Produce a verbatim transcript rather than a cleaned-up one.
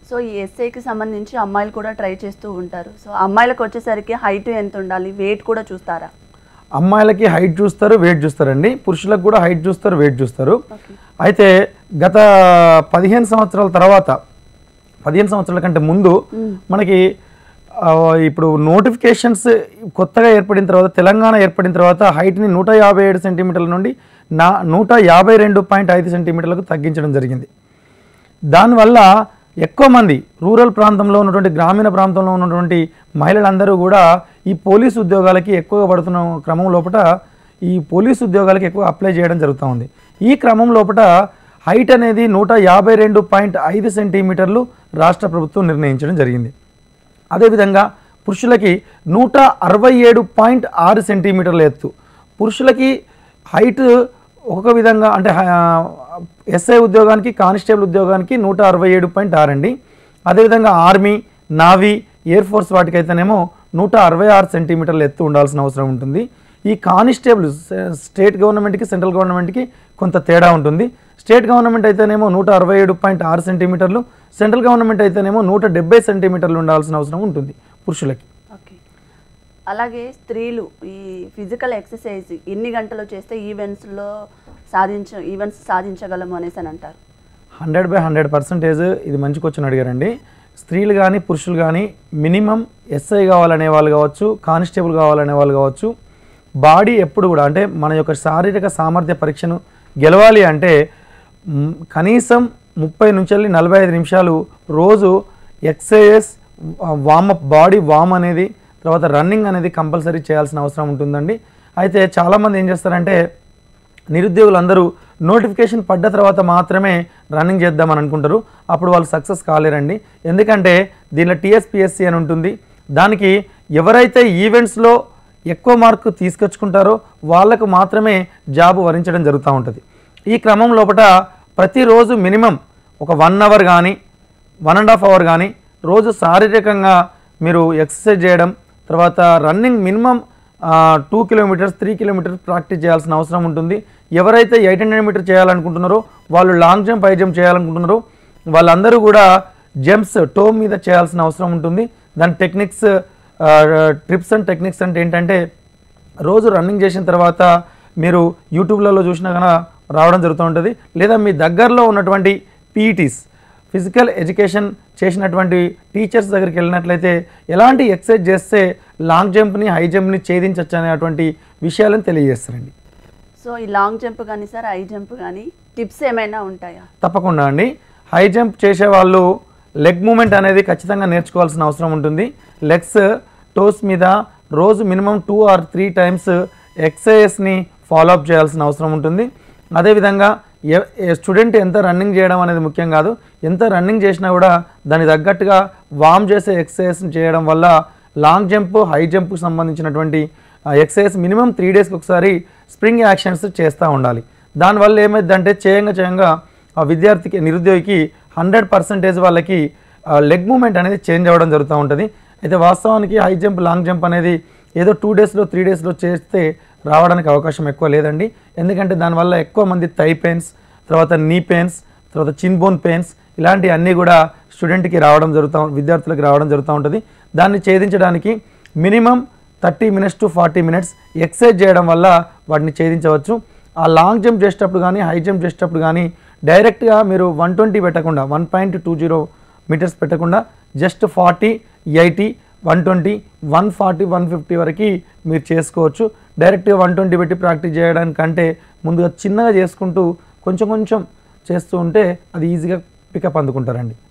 So ఈ ఎస్ఐకి సంబంధించి అమ్మాయిలు కూడా ట్రై చేస్తూ ఉంటారు. సో అమ్మాయిలకు వచ్చేసరికి హైట్ ఎంత ఉండాలి, వెయిట్ కూడా చూస్తారా? అమ్మాయిలకి హైట్ చూస్తారు, వెయిట్ చూస్తారండి. పురుషులకు కూడా హైట్ చూస్తారు, వెయిట్ చూస్తారు. అయితే గత పదిహేను సంవత్సరాల తర్వాత పదిహేను సంవత్సరాల కంటే ముందు మనకి ఇప్పుడు నోటిఫికేషన్స్ కొత్తగా ఏర్పడిన తర్వాత, తెలంగాణ ఏర్పడిన తర్వాత హైట్ని నూట యాభై ఏడు సెంటీమీటర్ల నుండి నా నూట యాభై రెండు పాయింట్ ఐదు సెంటీమీటర్లకు తగ్గించడం జరిగింది. దానివల్ల ఎక్కువ మంది రూరల్ ప్రాంతంలో ఉన్నటువంటి, గ్రామీణ ప్రాంతంలో ఉన్నటువంటి మహిళలందరూ కూడా ఈ పోలీసు ఉద్యోగాలకి ఎక్కువగా పడుతున్న క్రమం లోపల ఈ పోలీసు ఉద్యోగాలకి ఎక్కువ అప్లై చేయడం జరుగుతూ ఉంది. ఈ క్రమం లోపల హైట్ అనేది నూట యాభై రెండు పాయింట్ ఐదు సెంటీమీటర్లు రాష్ట్ర ప్రభుత్వం నిర్ణయించడం జరిగింది. అదేవిధంగా పురుషులకి నూట అరవై ఏడు పాయింట్ ఆరు సెంటీమీటర్ల ఎత్తు. పురుషులకి హైట్ ఒక విధంగా అంటే ఎస్ఐ ఉద్యోగానికి, కానిస్టేబుల్ ఉద్యోగానికి నూట అరవై ఏడు పాయింట్ ఆరు అండి. అదేవిధంగా ఆర్మీ, నావీ, ఎయిర్ ఫోర్స్ వాటికైతేనేమో నూట అరవై ఆరు సెంటీమీటర్ల ఎత్తు ఉండాల్సిన అవసరం ఉంటుంది. ఈ కానిస్టేబుల్ స్టేట్ గవర్నమెంట్కి, సెంట్రల్ గవర్నమెంట్కి కొంత తేడా ఉంటుంది. స్టేట్ గవర్నమెంట్ అయితేనేమో నూట అరవై ఏడు పాయింట్ ఆరు సెంటీమీటర్లు, సెంట్రల్ గవర్నమెంట్ అయితేనేమో నూట డెబ్బై సెంటీమీటర్లు ఉండాల్సిన అవసరం ఉంటుంది పురుషులకి. ఓకే. అలాగే స్త్రీలు ఈ ఫిజికల్ ఎక్సర్సైజ్ ఎన్ని గంటలు చేస్తే ఈవెంట్స్లో సాధించ ఈవెంట్స్ సాధించగలము అనేసి అని అంటారు? హండ్రెడ్ బై హండ్రెడ్ పర్సెంటేజ్ ఇది మంచి క్వశ్చన్ అడిగారండి. స్త్రీలు కానీ పురుషులు కానీ మినిమం ఎస్ఐ కావాలనే వాళ్ళు కావచ్చు, కానిస్టేబుల్ కావాలనే వాళ్ళు కావచ్చు, బాడీ ఎప్పుడు కూడా అంటే మన యొక్క శారీరక సామర్థ్య పరీక్షను గెలవాలి అంటే కనీసం ముప్పై నుంచి వెళ్ళి నలభై ఐదు నిమిషాలు రోజు ఎక్సర్సైజ్, వామప్, బాడీ వామ్ అనేది, తర్వాత రన్నింగ్ అనేది కంపల్సరీ చేయాల్సిన అవసరం ఉంటుందండి. అయితే చాలామంది ఏం చేస్తారంటే నిరుద్యోగులందరూ నోటిఫికేషన్ పడ్డ తర్వాత మాత్రమే రన్నింగ్ చేద్దామని అనుకుంటారు. అప్పుడు వాళ్ళు సక్సెస్ కాలేరండి. ఎందుకంటే దీనిలో టీఎస్పీఎస్సీ అని ఉంటుంది. దానికి ఎవరైతే ఈవెంట్స్లో ఎక్కువ మార్కు తీసుకొచ్చుకుంటారో వాళ్ళకు మాత్రమే జాబ్ వరించడం జరుగుతూ ఉంటుంది. ఈ క్రమం లోపల ప్రతిరోజు మినిమం ఒక వన్ అవర్ కానీ వన్ అండ్ హాఫ్ అవర్ కానీ రోజు శారీరకంగా మీరు ఎక్సర్సైజ్ చేయడం, తర్వాత running minimum two kilometres three kilometres practice చేయాల్సిన అవసరం ఉంటుంది. ఎవరైతే ఎయిట్ హండ్రెడ్ మీటర్ చేయాలనుకుంటున్నారో వాళ్ళు లాంగ్ జంప్, హై జంప్ చేయాలనుకుంటున్నారో వాళ్ళందరూ కూడా జంప్స్ టో మీద చేయాల్సిన అవసరం ఉంటుంది. దాని టెక్నిక్స్, ట్రిప్స్ అండ్ టెక్నిక్స్ అంటే ఏంటంటే రోజు రన్నింగ్ చేసిన తర్వాత మీరు యూట్యూబ్లలో చూసినా కన్నా రావడం జరుగుతూ ఉంటుంది. లేదా మీ దగ్గరలో ఉన్నటువంటి పీఈటీస్, ఫిజికల్ ఎడ్యుకేషన్ చేసినటువంటి టీచర్స్ దగ్గరికి వెళ్ళినట్లయితే ఎలాంటి ఎక్సర్సైజ్ చేస్తే లాంగ్ జంప్ని, హై జంప్ని ఛేదించవచ్చు అనేటువంటి విషయాలను తెలియజేస్తారండి. సో ఈ లాంగ్ జంప్ కానీ సార్, హై జంప్ కానీ టిప్స్ ఏమైనా ఉంటాయా? తప్పకుండా అండి. హై జంప్ చేసే వాళ్ళు లెగ్ మూమెంట్ అనేది ఖచ్చితంగా నేర్చుకోవాల్సిన అవసరం ఉంటుంది. లెగ్స్, టోస్ మీద రోజు minimum two or three times ఎక్సర్సైజ్ని ఫాలో అప్ చేయాల్సిన అవసరం ఉంటుంది. అదేవిధంగా స్టూడెంట్ ఎంత రన్నింగ్ చేయడం అనేది ముఖ్యం కాదు, ఎంత రన్నింగ్ చేసినా కూడా దానికి తగ్గట్టుగా వామ్ చేసే ఎక్సర్సైజ్ చేయడం వల్ల లాంగ్ జంప్, హై జంప్కి సంబంధించినటువంటి ఎక్సర్సైజ్ మినిమం త్రీ డేస్కి ఒకసారి స్ప్రింగ్ యాక్షన్స్ చేస్తూ ఉండాలి. దానివల్ల ఏమైందంటే చేయంగా చేయంగా ఆ విద్యార్థికి, నిరుద్యోగికి హండ్రెడ్ పర్సెంటేజ్ వాళ్ళకి లెగ్ మూమెంట్ అనేది చేంజ్ అవ్వడం జరుగుతూ ఉంటుంది. అయితే వాస్తవానికి హై జంప్, లాంగ్ జంప్ అనేది ఏదో టూ డేస్లో త్రీ డేస్లో చేస్తే రావడానికి అవకాశం ఎక్కువ లేదండి. ఎందుకంటే దానివల్ల ఎక్కువ మంది థై పెయిన్స్, తర్వాత నీ పెయిన్స్, తర్వాత చిన్ బోన్ పెయిన్స్ ఇలాంటి అన్నీ కూడా స్టూడెంట్కి రావడం జరుగుతూ విద్యార్థులకు రావడం జరుగుతూ ఉంటుంది. దాన్ని ఛేదించడానికి minimum thirty minutes to forty minutes exercise చేయడం వల్ల వాటిని ఛేదించవచ్చు. ఆ లాంగ్ జంప్ చేసేటప్పుడు కానీ, హై జంప్ చేసేటప్పుడు కానీ డైరెక్ట్గా మీరు వన్ ట్వంటీ పెట్టకుండా, one point two zero metres పెట్టకుండా just forty, eighty, one twenty, one forty, one fifty వరకు మీరు చేసుకోవచ్చు. డైరెక్ట్గా వన్ ట్వంటీ పెట్టి ప్రాక్టీస్ చేయడానికంటే ముందుగా చిన్నగా చేసుకుంటూ కొంచెం కొంచెం చేస్తూ ఉంటే అది ఈజీగా పికప్ అందుకుంటారండి.